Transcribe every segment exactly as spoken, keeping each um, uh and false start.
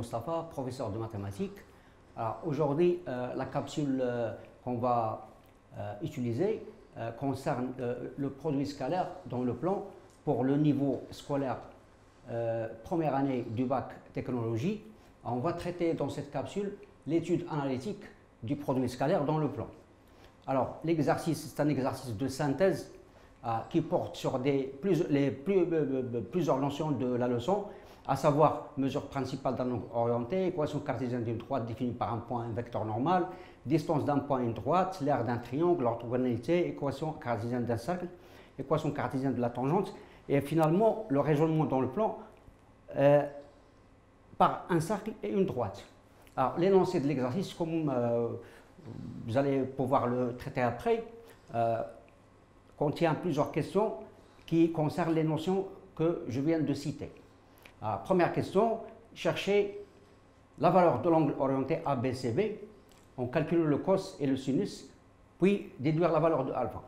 Mostafa, professeur de mathématiques. Aujourd'hui, euh, la capsule euh, qu'on va euh, utiliser euh, concerne euh, le produit scalaire dans le plan pour le niveau scolaire euh, première année du bac technologie. On va traiter dans cette capsule l'étude analytique du produit scalaire dans le plan. Alors, l'exercice, c'est un exercice de synthèse euh, qui porte sur des, plus, les, plus, euh, plusieurs notions de la leçon, à savoir mesure principale d'un angle orienté, équation cartésienne d'une droite définie par un point, un vecteur normal, distance d'un point à une droite, l'aire d'un triangle, l'orthogonalité, équation cartésienne d'un cercle, équation cartésienne de la tangente, et finalement le raisonnement dans le plan euh, par un cercle et une droite. Alors, l'énoncé de l'exercice, comme euh, vous allez pouvoir le traiter après, euh, contient plusieurs questions qui concernent les notions que je viens de citer. Alors, première question, chercher la valeur de l'angle orienté A B C B en calculant le cos et le sinus, puis déduire la valeur de alpha.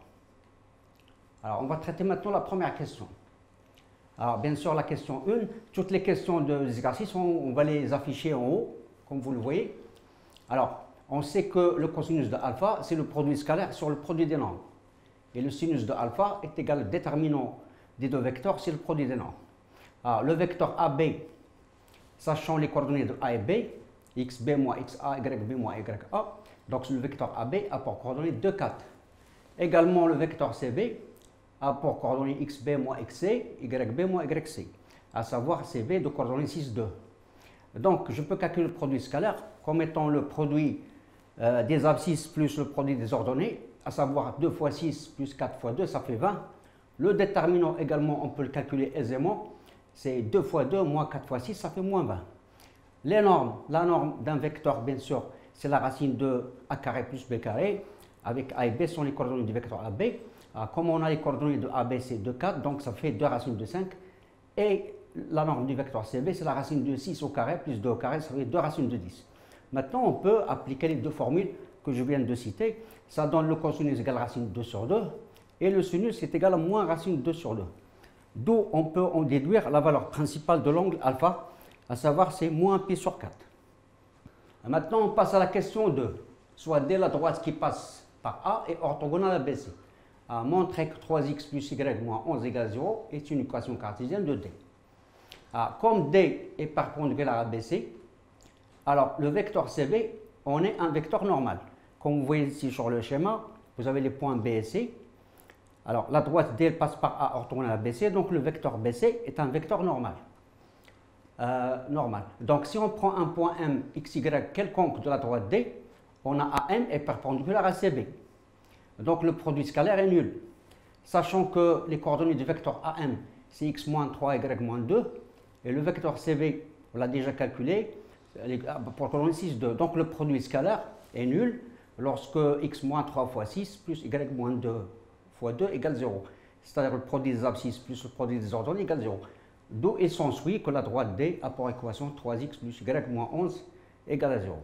Alors, on va traiter maintenant la première question. Alors, bien sûr, la question un, toutes les questions de l'exercice, on, on va les afficher en haut, comme vous le voyez. Alors, on sait que le cosinus de alpha, c'est le produit scalaire sur le produit des nombres. Et le sinus de alpha est égal au déterminant des deux vecteurs, c'est le produit des nombres. Alors, le vecteur A B, sachant les coordonnées de A et B, xb moins xa, yb moins ya, donc le vecteur A B a pour coordonnées deux, quatre. Également, le vecteur C B a pour coordonnées xb moins xc, yb moins yc, à savoir C B de coordonnées six, deux. Donc, je peux calculer le produit scalaire comme étant le produit euh, des abscisses plus le produit des ordonnées, à savoir deux fois six plus quatre fois deux, ça fait vingt. Le déterminant également, on peut le calculer aisément, c'est deux fois deux moins quatre fois six, ça fait moins vingt. Les normes, la norme d'un vecteur, bien sûr, c'est la racine de a carré plus b carré, avec a et b sont les coordonnées du vecteur A B. Alors, comme on a les coordonnées de A B, c'est deux, quatre, donc ça fait deux racines de cinq. Et la norme du vecteur C B, c'est la racine de six au carré plus deux au carré, ça fait deux racines de dix. Maintenant, on peut appliquer les deux formules que je viens de citer. Ça donne le cosinus égale racine deux sur deux, et le sinus est égal à moins racine deux sur deux. D'où on peut en déduire la valeur principale de l'angle alpha, à savoir c'est moins pi sur quatre. Maintenant, on passe à la question deux. Soit D, la droite qui passe par A, est orthogonale à B C. À montrer que trois x plus y moins onze égale zéro est une équation cartésienne de D. Alors, comme D est perpendiculaire à B C, alors le vecteur C B, on est un vecteur normal. Comme vous voyez ici sur le schéma, vous avez les points B et C. Alors, la droite D passe par A orthogonale à B C, donc le vecteur B C est un vecteur normal. Euh, normal. Donc, si on prend un point M, X Y quelconque de la droite D, on a A M est perpendiculaire à C B. Donc, le produit scalaire est nul. Sachant que les coordonnées du vecteur A M, c'est X moins trois, Y moins deux, et le vecteur C B, on l'a déjà calculé, pour coordonnées six, deux. Donc, le produit scalaire est nul lorsque X moins trois fois six plus Y moins deux fois deux égale zéro. C'est-à-dire le produit des abscisses plus le produit des ordonnées égale zéro. D'où il s'ensuit que la droite D a pour équation trois x plus Y moins onze égale à zéro.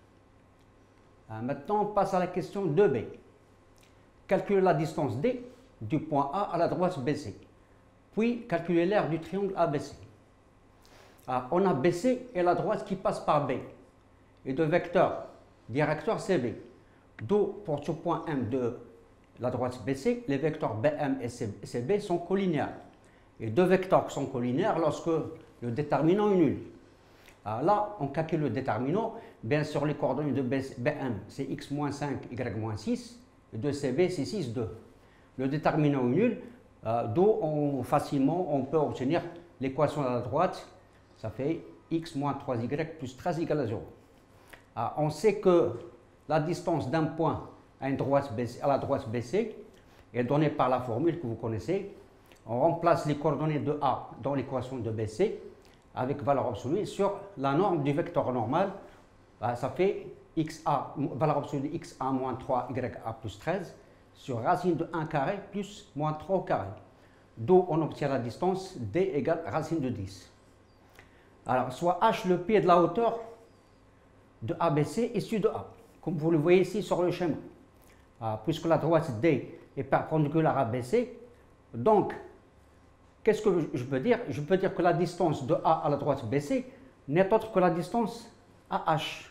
Euh, maintenant, on passe à la question deux B. Calculer la distance D du point A à la droite B C. Puis, calculer l'aire du triangle A B C. Alors, on a B C et la droite qui passe par B. Et de vecteur directeur C B. D'où, pour ce point M de la droite B C, les vecteurs B M et C B sont collinéaires. Et deux vecteurs sont collinéaires lorsque le déterminant est nul. Alors là, on calcule le déterminant. Bien sûr, les coordonnées de B M, c'est x moins cinq, y moins six. Et de C B, c'est six, deux. Le déterminant est nul, euh, d'où on, facilement on peut obtenir l'équation à la droite. Ça fait x moins trois y plus treize égale à zéro. Alors, on sait que la distance d'un point à, une droite B C, à la droite B C est donnée par la formule que vous connaissez. On remplace les coordonnées de A dans l'équation de B C avec valeur absolue sur la norme du vecteur normal. Ça fait xa, valeur absolue de xa moins trois ya plus treize sur racine de un carré plus moins trois au carré. D'où on obtient la distance D égale racine de dix. Alors, soit H le pied de la hauteur de A B C issu de A, comme vous le voyez ici sur le schéma. Ah, puisque la droite D est perpendiculaire à B C, donc, qu'est-ce que je peux dire? Je peux dire que la distance de A à la droite B C n'est autre que la distance A H.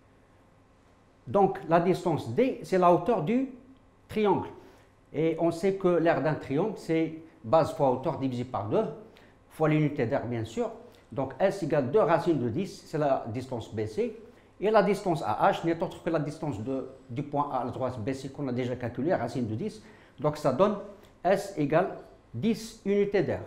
Donc la distance D, c'est la hauteur du triangle. Et on sait que l'aire d'un triangle, c'est base fois hauteur divisé par deux, fois l'unité d'aire bien sûr. Donc S égale deux racines de dix, c'est la distance B C. Et la distance A H n'est autre que la distance de, du point A à la droite B C qu'on a déjà calculé, racine de dix. Donc ça donne S égale dix unités d'air.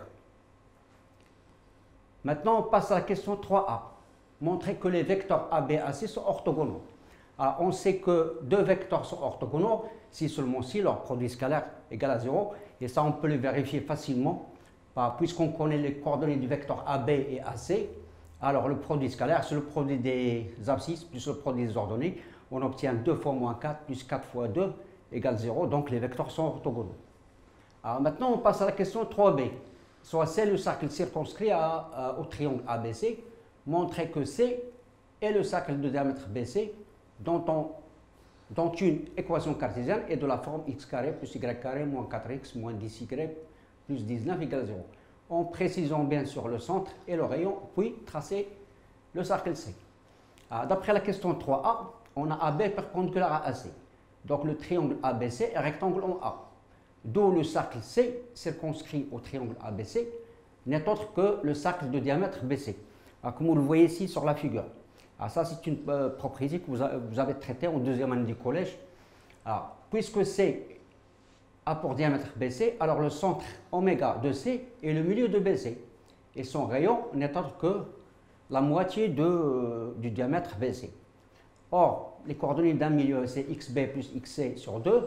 Maintenant, on passe à la question trois A. Montrer que les vecteurs A, B et A C sont orthogonaux. Alors, on sait que deux vecteurs sont orthogonaux si seulement si leur produit scalaire égale à zéro. Et ça, on peut le vérifier facilement puisqu'on connaît les coordonnées du vecteur A B et A C. Alors, le produit scalaire, c'est le produit des abscisses plus le produit des ordonnées. On obtient deux fois moins quatre plus quatre fois deux égale zéro. Donc, les vecteurs sont orthogonaux. Alors, maintenant, on passe à la question trois B. Soit c'est le cercle circonscrit à, à, au triangle A B C. Montrer que C est le cercle de diamètre B C dont, on, dont une équation cartésienne est de la forme x carré plus y carré moins quatre x moins dix y plus dix-neuf égale zéro. En précisant bien sûr le centre et le rayon, puis tracer le cercle C. D'après la question trois A, on a A B perpendiculaire à A C. Donc le triangle A B C est rectangle en A. D'où le cercle C, circonscrit au triangle A B C, n'est autre que le cercle de diamètre B C. Alors, comme vous le voyez ici sur la figure. Alors, ça, c'est une euh, propriété que vous, a, vous avez traitée en deuxième année du collège. Alors, puisque C a pour diamètre B C, alors le centre oméga de C est le milieu de B C. Et son rayon n'est autre que la moitié de, euh, du diamètre B C. Or, les coordonnées d'un milieu, c'est xb plus xc sur deux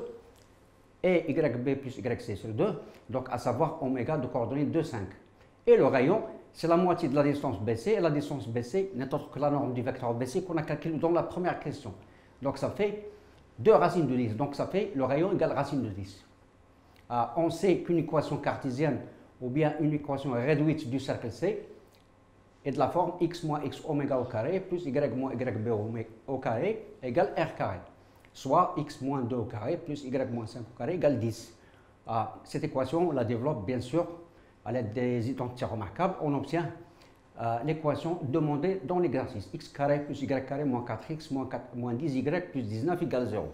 et yb plus yc sur deux, donc à savoir oméga de coordonnées deux, cinq. Et le rayon, c'est la moitié de la distance B C, et la distance B C n'est autre que la norme du vecteur B C qu'on a calculé dans la première question. Donc ça fait deux racines de dix, donc ça fait le rayon égale racine de dix. Ah, on sait qu'une équation cartésienne, ou bien une équation réduite du cercle C, est de la forme x moins x oméga au carré plus y moins yb au carré égale r carré, soit x moins deux au carré plus y moins cinq au carré égale dix. Ah, cette équation, on la développe bien sûr à l'aide des identités remarquables. On obtient euh, l'équation demandée dans l'exercice. X carré plus y carré moins quatre x moins, quatre, moins dix y plus dix-neuf égale zéro.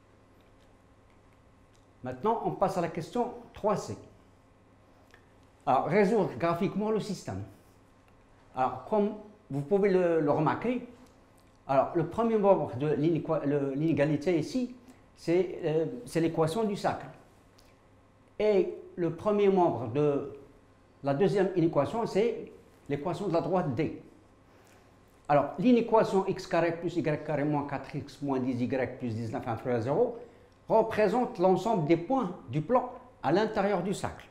Maintenant, on passe à la question trois C. Alors, résoudre graphiquement le système. Alors, comme vous pouvez le, le remarquer, alors, le premier membre de l'inégalité ici, c'est euh, l'équation du cercle. Et le premier membre de la deuxième inéquation, c'est l'équation de la droite D. Alors, l'inéquation x carré plus y carré moins quatre x moins dix y plus dix-neuf inférieur à zéro représente l'ensemble des points du plan à l'intérieur du cercle.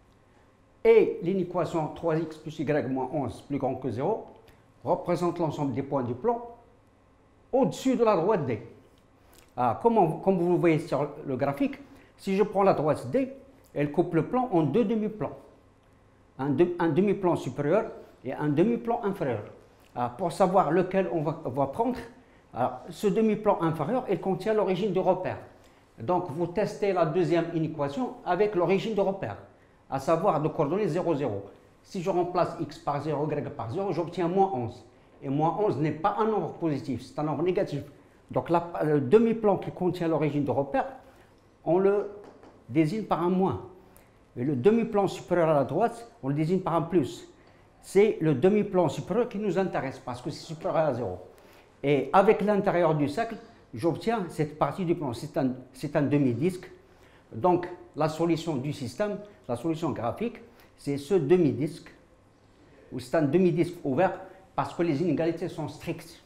Et l'inéquation trois x plus y moins onze plus grand que zéro représente l'ensemble des points du plan au-dessus de la droite D. Ah, comme, comme vous le voyez sur le graphique, si je prends la droite D, elle coupe le plan en deux demi-plans. Un, de, un demi-plan supérieur et un demi-plan inférieur. Ah, pour savoir lequel on va, on va prendre, alors, ce demi-plan inférieur, il contient l'origine du repère. Donc, vous testez la deuxième inéquation avec l'origine du repère, à savoir de coordonnées zéro, zéro. Si je remplace x par zéro, y par zéro, j'obtiens moins onze. Et moins onze n'est pas un nombre positif, c'est un nombre négatif. Donc, la, le demi-plan qui contient l'origine du repère, on le désigne par un moins. Et le demi-plan supérieur à la droite, on le désigne par un plus. C'est le demi-plan supérieur qui nous intéresse parce que c'est supérieur à zéro. Et avec l'intérieur du cercle, j'obtiens cette partie du plan. C'est un, un demi-disque. Donc, la solution du système, la solution graphique, c'est ce demi-disque, ou c'est un demi-disque ouvert parce que les inégalités sont strictes.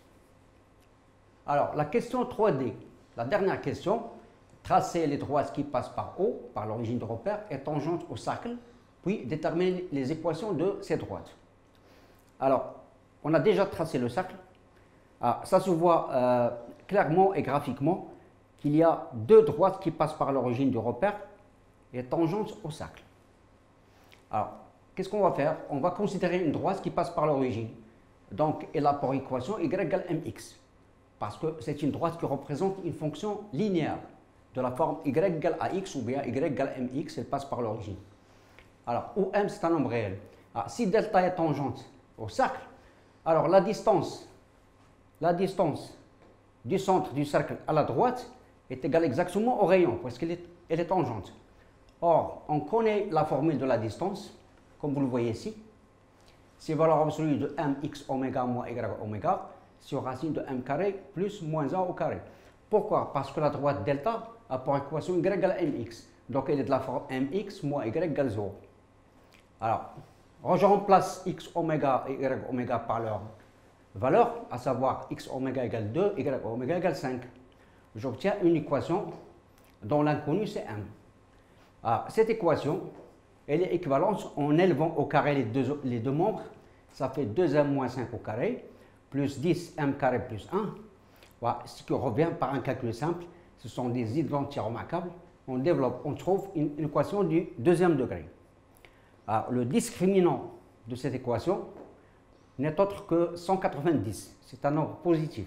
Alors, la question trois D, la dernière question, tracer les droites qui passent par O, par l'origine de repère, et tangente au cercle, puis déterminer les équations de ces droites. Alors, on a déjà tracé le cercle. Ah, ça se voit euh, clairement et graphiquement qu'il y a deux droites qui passent par l'origine du repère et tangente au cercle. Alors, qu'est-ce qu'on va faire? On va considérer une droite qui passe par l'origine. Donc, elle a pour équation y égale mx, parce que c'est une droite qui représente une fonction linéaire de la forme y égale à x ou bien y égale mx, elle passe par l'origine. Alors, où m c'est un nombre réel. Alors, si delta est tangente au cercle, Alors la distance, la distance du centre du cercle à la droite est égale exactement au rayon, parce qu'elle est, elle est tangente. Or, on connaît la formule de la distance, comme vous le voyez ici. C'est valeur absolue de mx oméga moins y oméga sur racine de m carré plus moins a au carré. Pourquoi? Parce que la droite delta a pour équation y égale à mx. Donc elle est de la forme mx moins y égale zéro. Alors, je remplace x oméga et y oméga par leur valeur, à savoir x oméga égale deux, y oméga égale cinq. J'obtiens une équation dont l'inconnu c'est m. Alors, cette équation, elle est équivalente en élevant au carré les deux, les deux membres. Ça fait deux m moins cinq au carré, plus dix m carré plus un. Voilà, ce qui revient par un calcul simple. Ce sont des identités remarquables. On développe, on trouve une, une équation du deuxième degré. Alors, le discriminant de cette équation n'est autre que cent quatre-vingt-dix. C'est un nombre positif.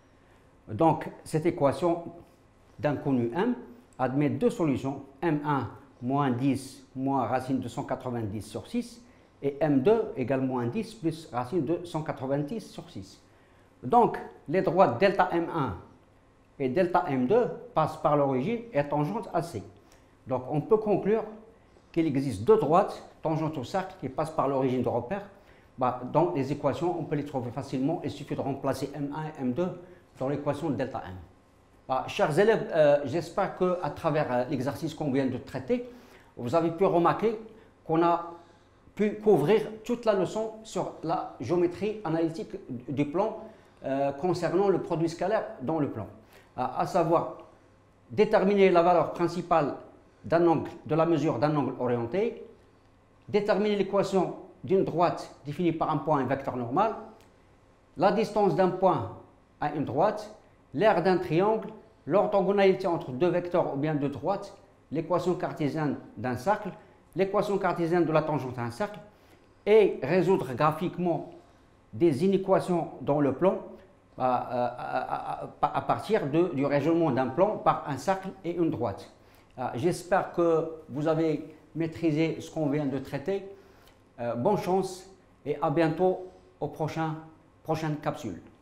Donc, cette équation d'inconnu m admet deux solutions, m un moins dix moins racine de cent quatre-vingt-dix sur six et m deux égale moins dix plus racine de cent quatre-vingt-dix sur six. Donc, les droites delta m un et delta m deux passent par l'origine et tangente à C. Donc, on peut conclure qu'il existe deux droites tangentes au cercle qui passent par l'origine de repère. Bah, dans les équations, on peut les trouver facilement. Il suffit de remplacer m un et m deux dans l'équation de delta m. Bah, chers élèves, euh, j'espère qu'à travers euh, l'exercice qu'on vient de traiter, vous avez pu remarquer qu'on a pu couvrir toute la leçon sur la géométrie analytique du plan euh, concernant le produit scalaire dans le plan. À, à savoir, déterminer la valeur principale d'un angle, de la mesure d'un angle orienté, déterminer l'équation d'une droite définie par un point et un vecteur normal, la distance d'un point à une droite, l'aire d'un triangle, l'orthogonalité entre deux vecteurs ou bien deux droites, l'équation cartésienne d'un cercle, l'équation cartésienne de la tangente à un cercle, et résoudre graphiquement des inéquations dans le plan à, à, à, à partir de, du raisonnement d'un plan par un cercle et une droite. J'espère que vous avez maîtrisé ce qu'on vient de traiter. Euh, bonne chance et à bientôt aux prochains, prochaines capsules.